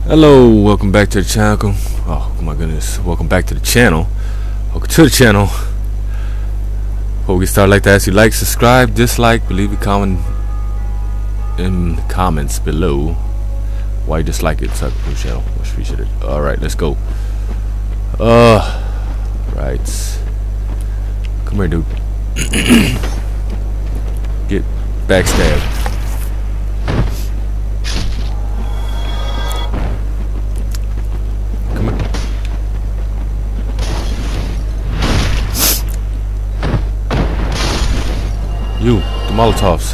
Hello, welcome back to the channel. Oh my goodness, welcome back to the channel. Welcome to the channel. Before we start, I'd like to ask you like, subscribe, dislike, leave a comment in the comments below why you dislike it. Sub to the channel, much appreciated. Alright, let's go. Right. Come here, dude. Get backstabbed. You, the Molotovs.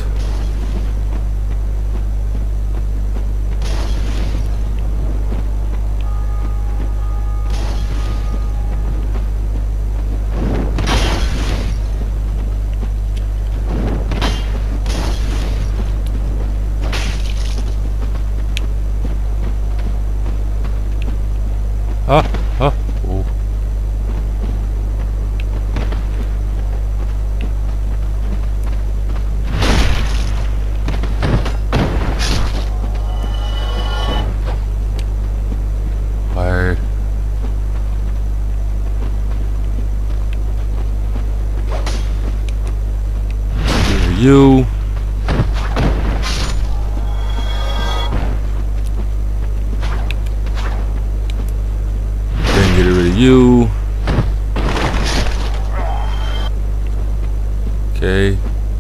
Oh. Fire. You. Then get rid of you. Okay.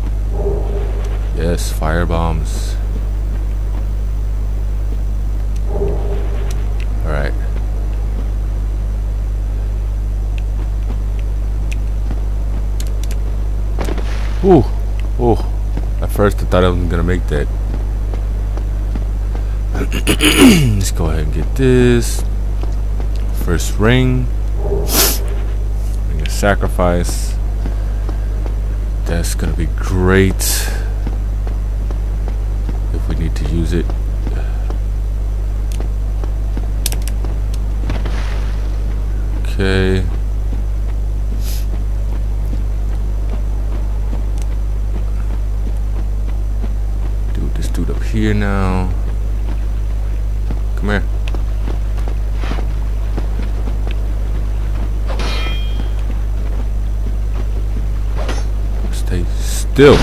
Yes, fire bombs. Alright. Ooh. Oh. At first I thought I wasn't gonna make that. Let's go ahead and get this. First ring. Ring of sacrifice. That's gonna be great if we need to use it. Okay. Dude, this dude up here now. Come here. Stay still.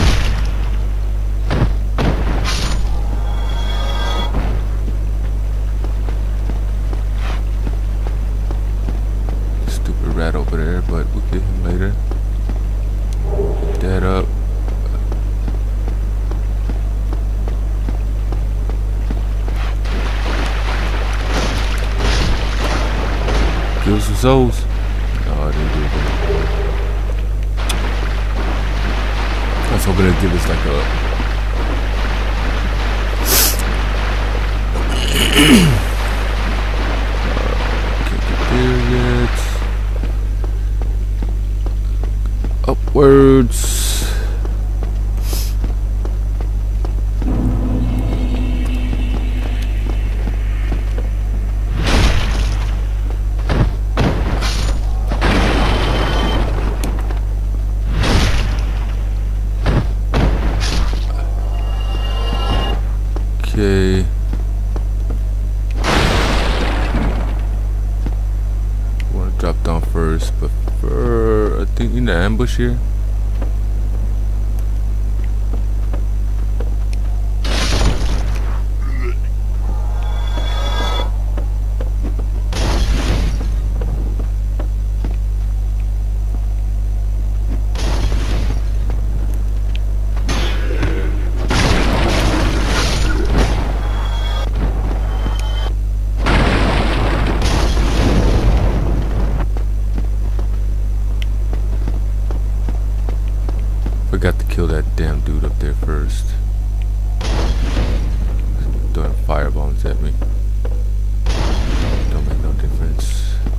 Stupid rat over there, but we'll get him later. Pick that up. Give us some souls. Oh, they did. I was hoping to give us like a can't get there yet. Upwards. Okay. I want to drop down first, but I think in the ambush here. Forgot to kill that damn dude up there first. Throwing fire bombs at me. Don't make no difference.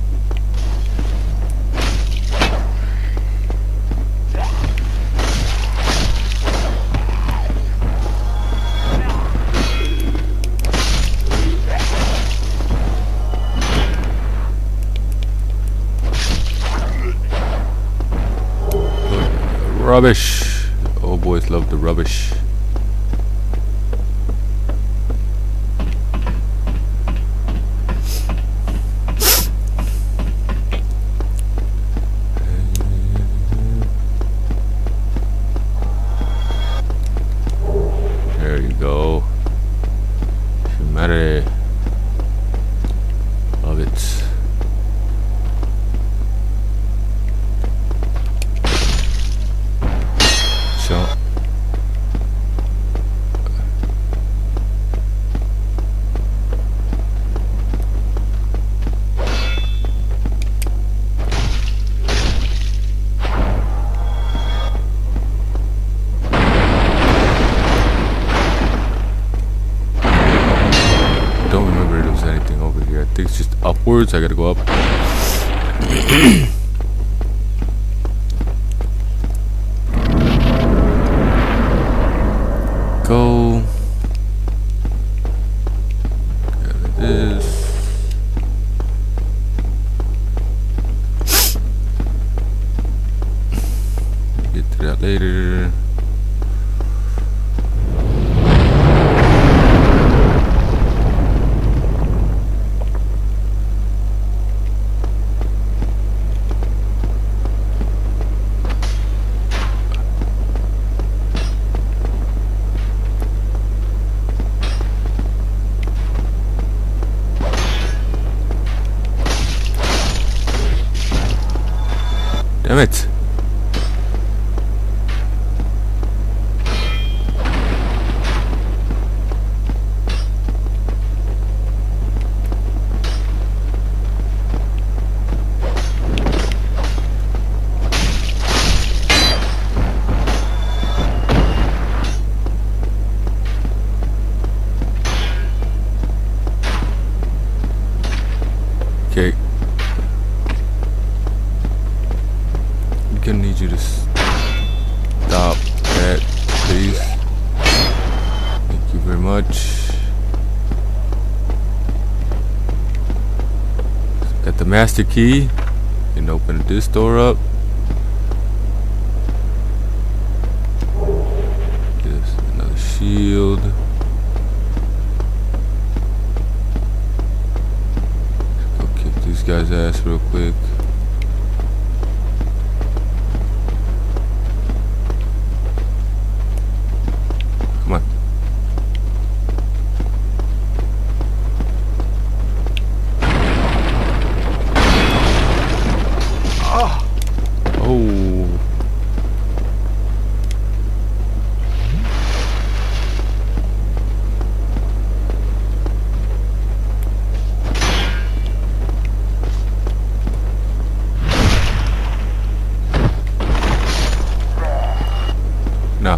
Rubbish. Old boys love the rubbish. madre. Love it. So. I think it's just upwards. I gotta go up. Go. There it is. Get to that later. Damn it. Okay. Gonna need you to stop that, please. Thank you very much. Got the master key. Can open this door up. Just another shield. Let's go kick these guys' ass real quick. No.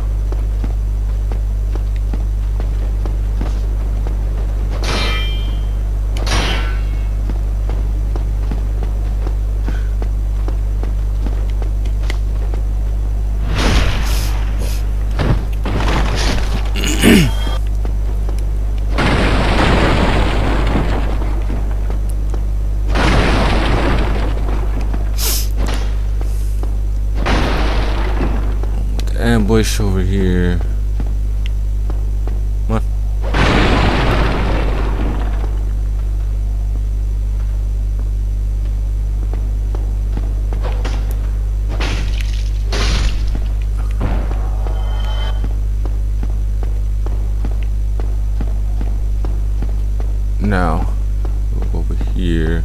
Ambush over here. Come on. Now, go over here.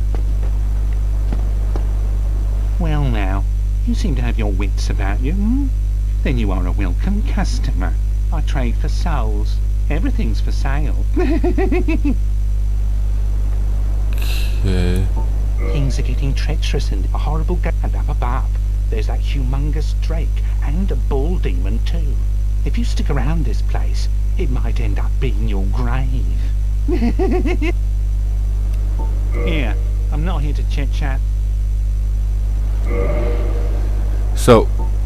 Well now, you seem to have your wits about you, hmm? Then you are a welcome customer. I trade for souls. Everything's for sale. Okay. Things are getting treacherous and a horrible and up above. There's that humongous drake and a bull demon too. If you stick around this place, it might end up being your grave. Here, I'm not here to chit-chat. So,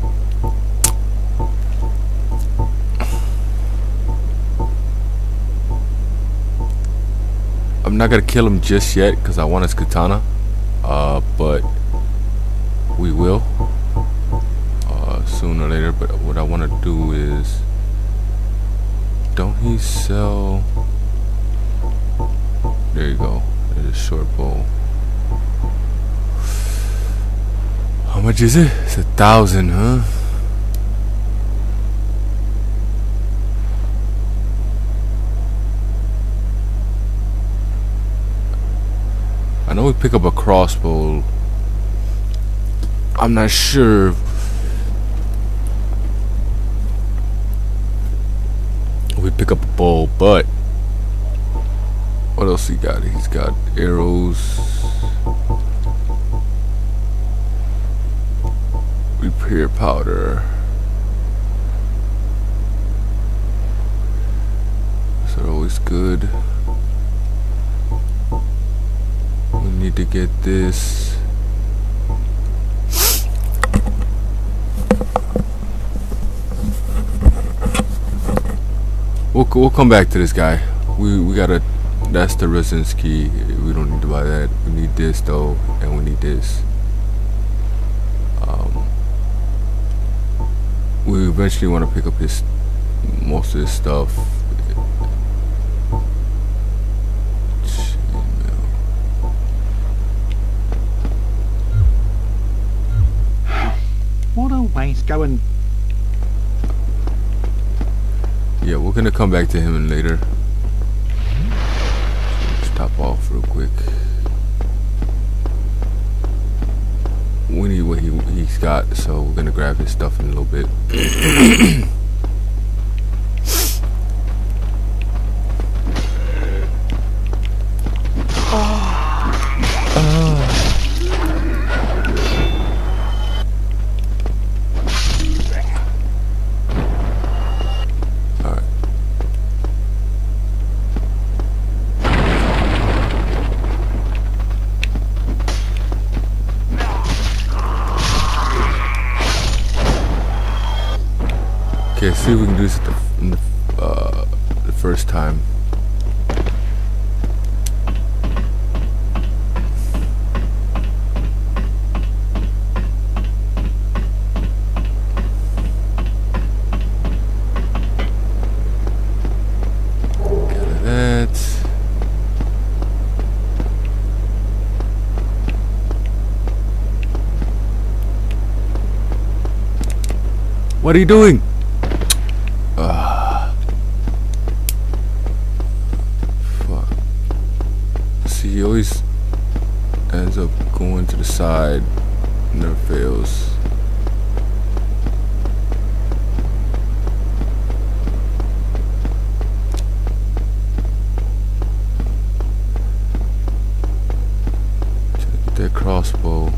I'm not gonna kill him just yet because I want his katana, but we will sooner or later. But what I want to do is, don't he sell? There you go. There's a short bow. How much is it? It's 1,000, huh? know we pick up a crossbow. I'm not sure. We pick up a bow, but what else he got? He's got arrows, repair powder. Those are always good. We need to get this. We'll come back to this guy. We gotta. That's the residence key. We don't need to buy that. We need this though, and we need this. We eventually want to pick up his most of his stuff. What a waste. Go and... Yeah, we're gonna come back to him later. Stop off real quick. We need what he's got, so we're gonna grab his stuff in a little bit. Okay, see if we can do this the first time. Get that. What are you doing? Fuck. See, he always ends up going to the side. Never fails. Get that crossbow.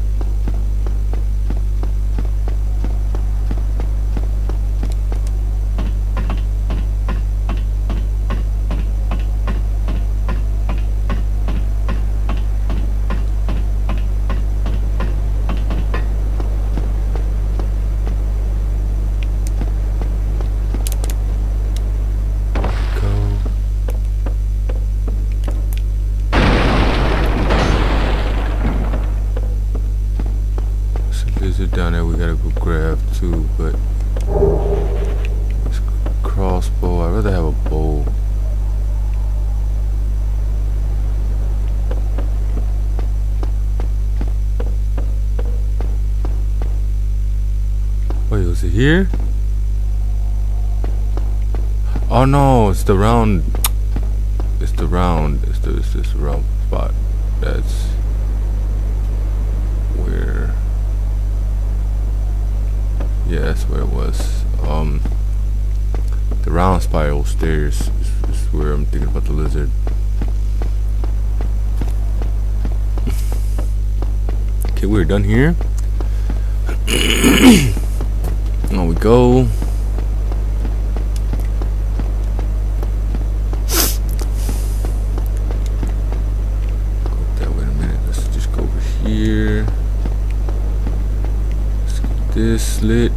Down there we gotta go grab too, but this crossbow, I'd rather have a bow. Wait, was it here? Oh no, it's the round. It's the round. It's this round spot. That's where. Yeah, that's where it was. The round spiral stairs is where I'm thinking about the lizard. Okay, we're done here. On we go. Wait a minute. Let's just go over here. Let's get this slit.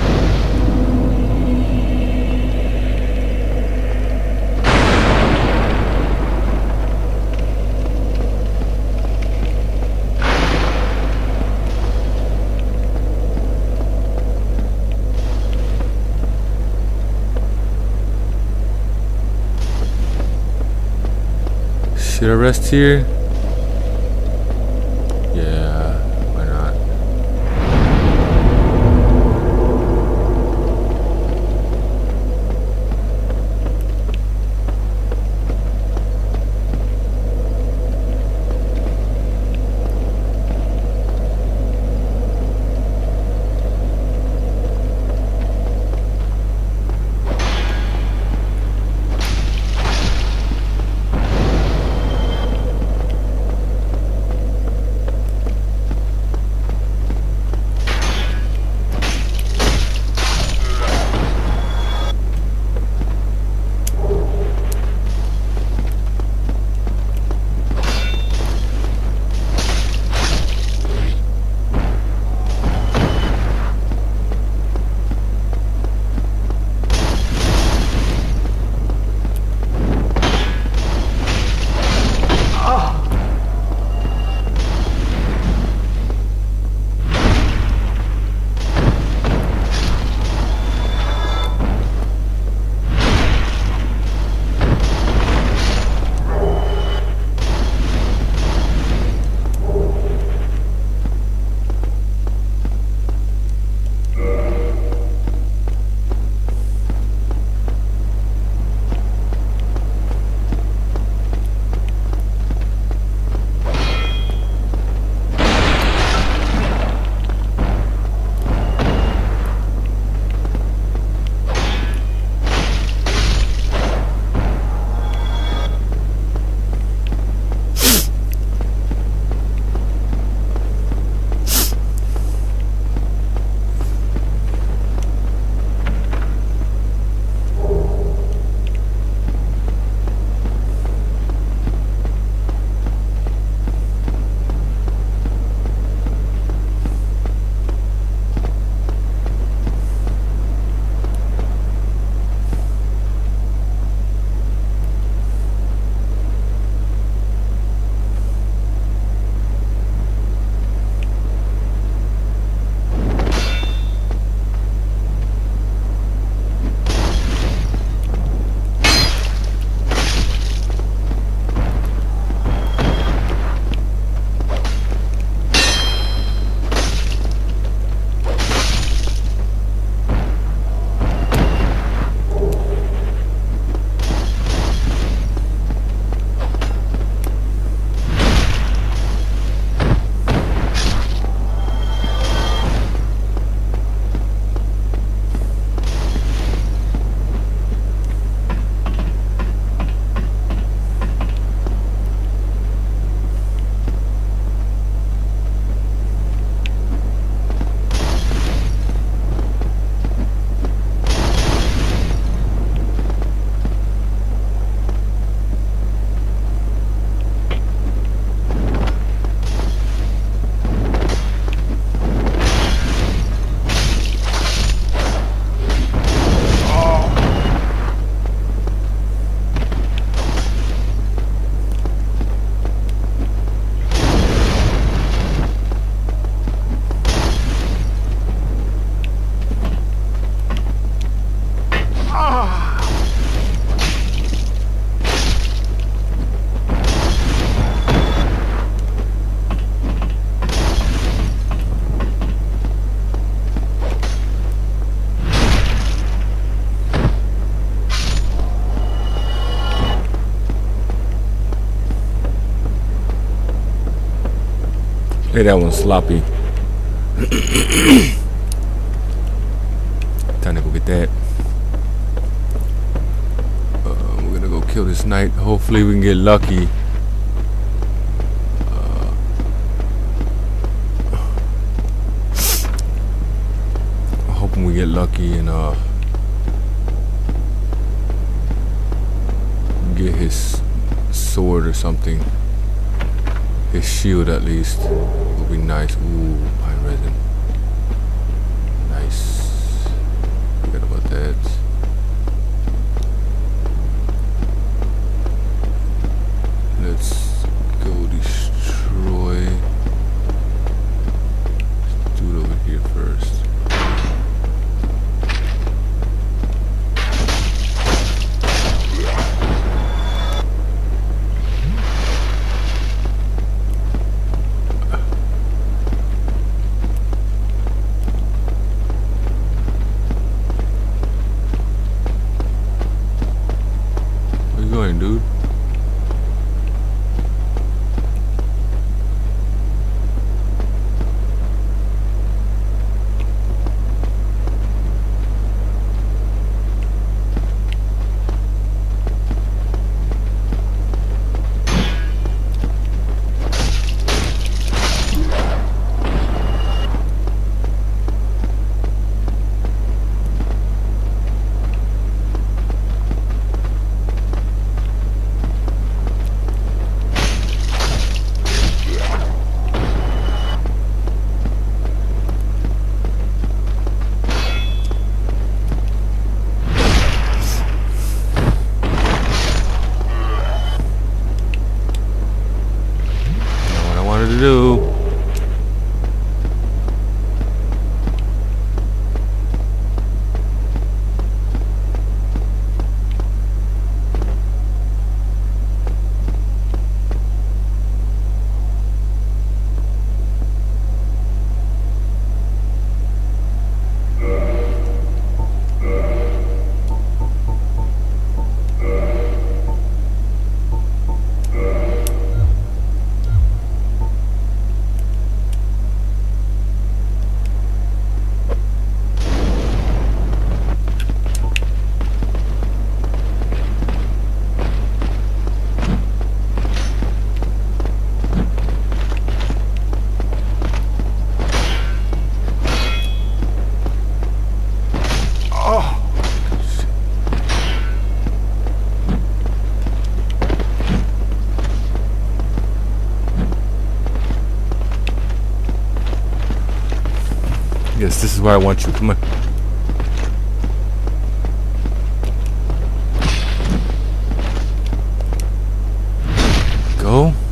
Should I rest here? Yeah, why not? Hey, that one's sloppy. Time to go get that. We're gonna go kill this knight. Hopefully we can get lucky. Hoping we get lucky and get his sword or something. His shield at least would be nice. Ooh, pine resin. Nice. Forget about that. Let's go destroy. Let's do it over here first. Dude. Do. Yes, this is where I want you. Come on. Go.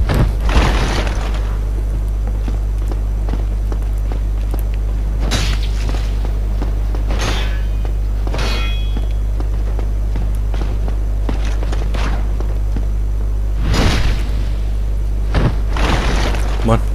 Come on.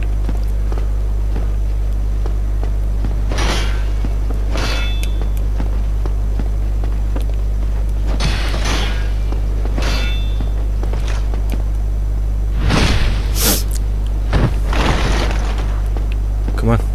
Come on.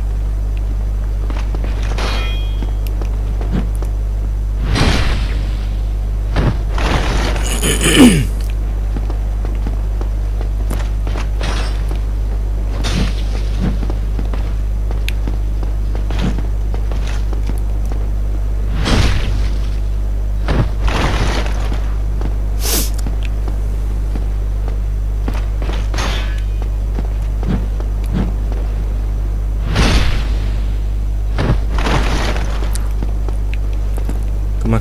Come on.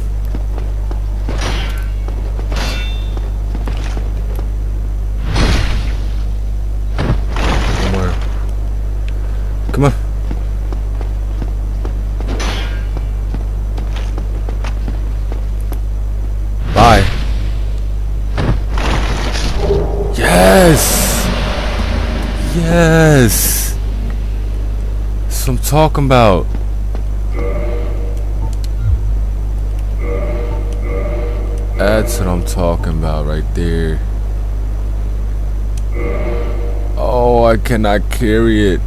Somewhere. Come on. Bye. Yes. Yes. That's what I'm talking about. That's what I'm talking about right there. Oh, I cannot carry it.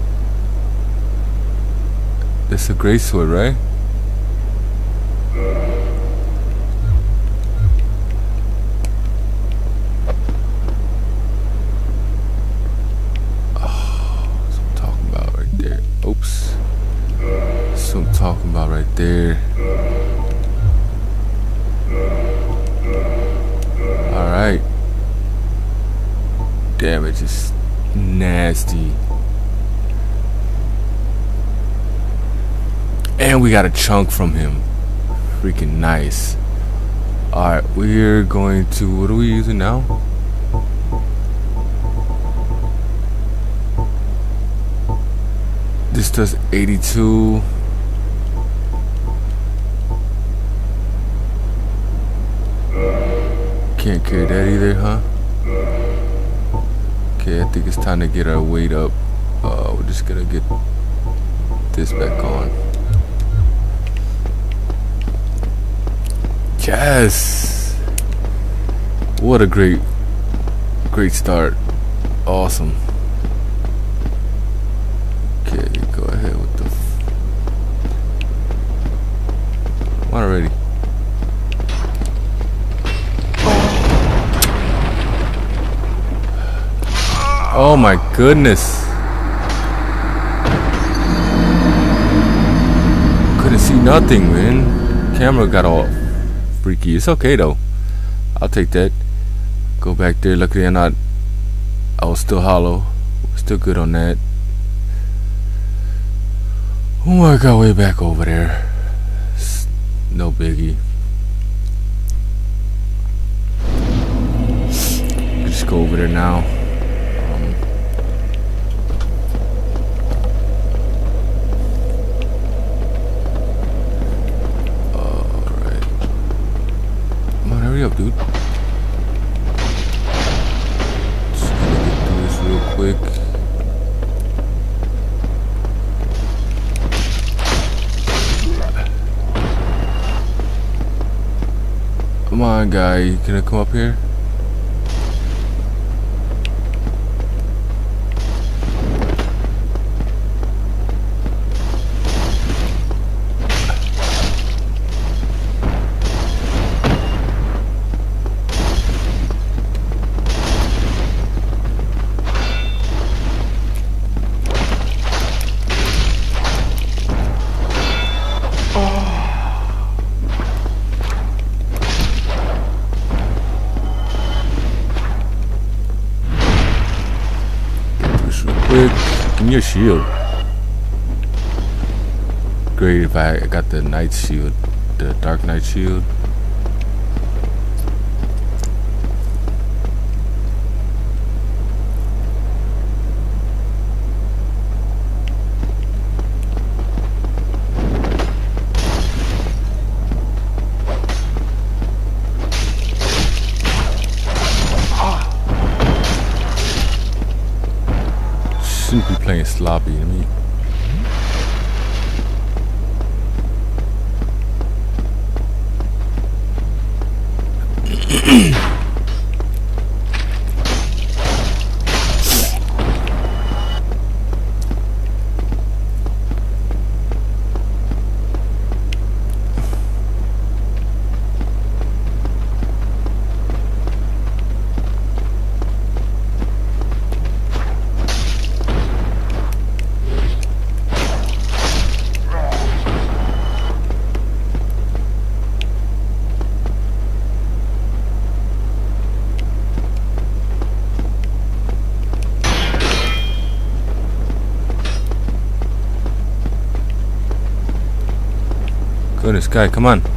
This is a great sword, right? Oh, that's what I'm talking about right there. Oops. That's what I'm talking about right there. Alright. Damage is nasty. And we got a chunk from him. Freaking nice. Alright, we're going to... What are we using now? This does 82. Can't carry that either, huh? Okay, I think it's time to get our weight up. We're just gonna get this back on. Yes! What a great start. Awesome. Okay, go ahead with the... Come on already. Oh my goodness. Couldn't see nothing, man. Camera got all freaky. It's okay though. I'll take that. Go back there. Luckily I was still hollow. Still good on that. Oh, I got way back over there. It's no biggie. Just go over there now. Hurry up, dude. Just gonna get through this real quick. Come on, guy. You gonna come up here? Give me your shield. Great if I got the night shield, the dark night shield. Shouldn't be playing sloppy to me. Goodness, guy, come on.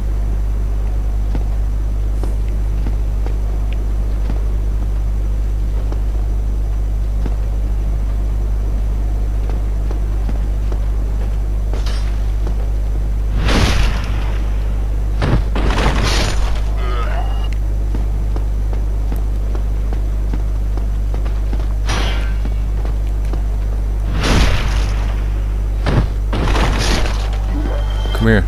Come here.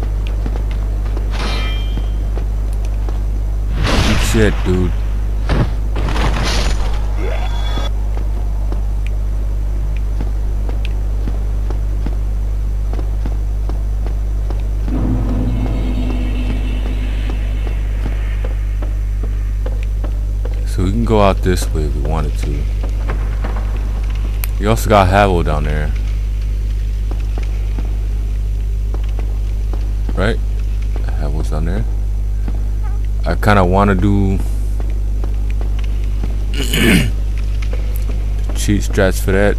Shit, dude. go out this way if we wanted to. You also got Havel down there. Right? Havel's down there. I kind of want to do cheat strats for that.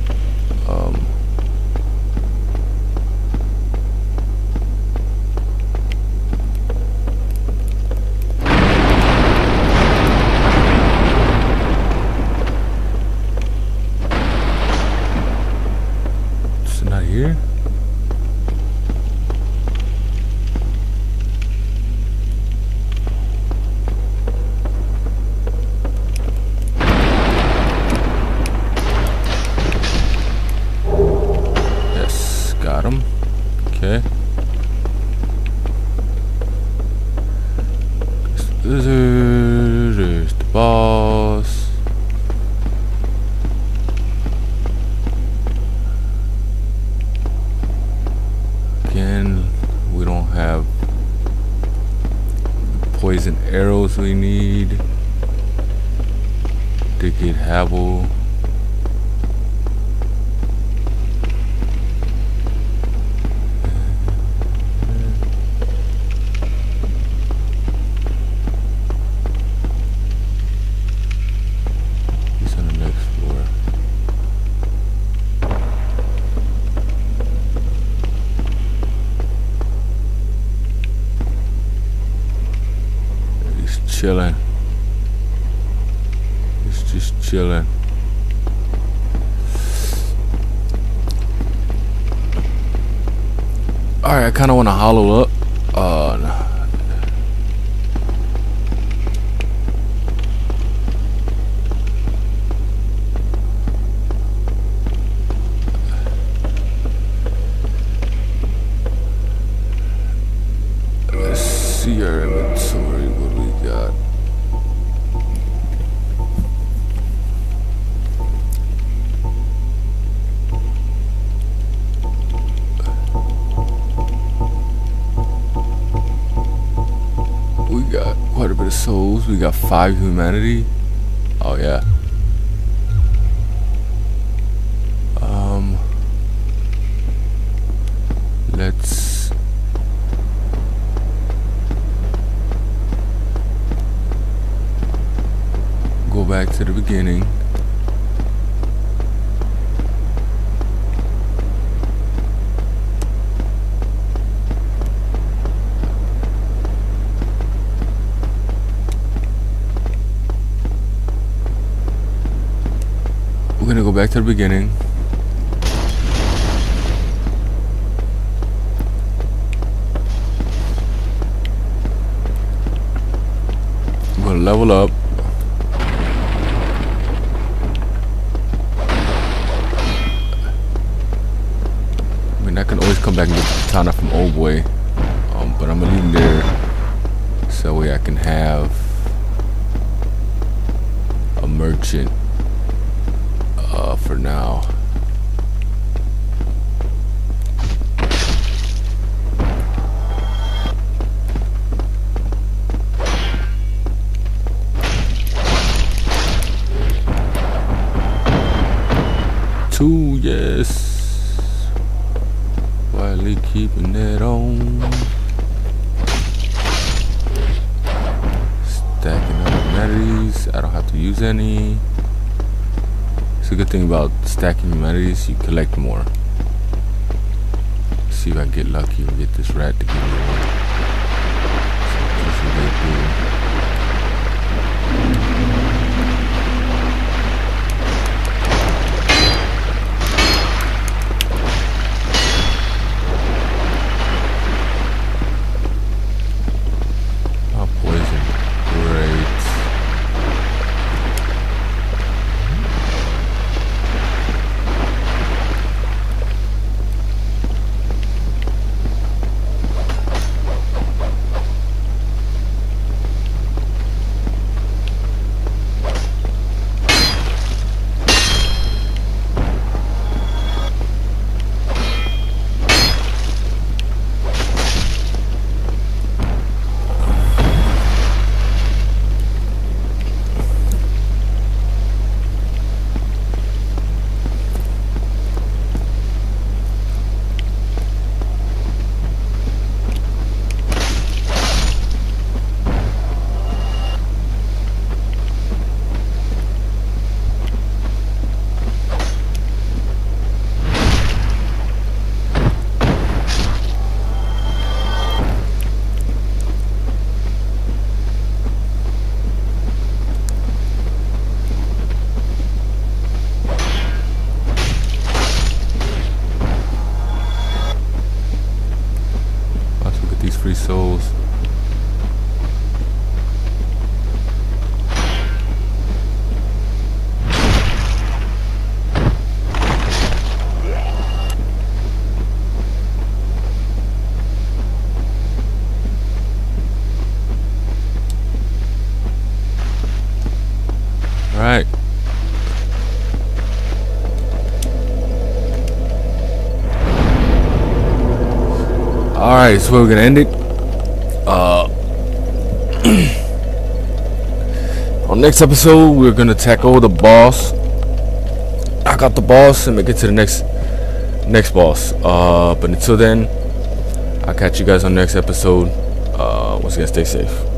It's not here. Got him. Okay. There's the boss. Again, we don't have the poison arrows we need to get Havel. Chilling. It's just chilling. Alright, I kind of want to hollow up. Let's see our inventory. What do we got? We got quite a bit of souls. We got 5 humanity. Oh yeah. Let's go back to the beginning. We're gonna go back to the beginning. I'm gonna level up. I mean, I can always come back and get the katana from Old Boy, but I'm gonna leave him there so that way I can have a merchant for now. Two, yes. Quietly keeping it on. Stacking up humanities. I don't have to use any. It's a good thing about stacking humanities, you collect more. Let's see if I can get lucky and get this rat to give me one. That's what they do. Alright. Alright, so we're gonna end it. On next episode, we're gonna tackle the boss. Knock out the boss and make it to the next boss. But until then, I'll catch you guys on the next episode. Once again, stay safe.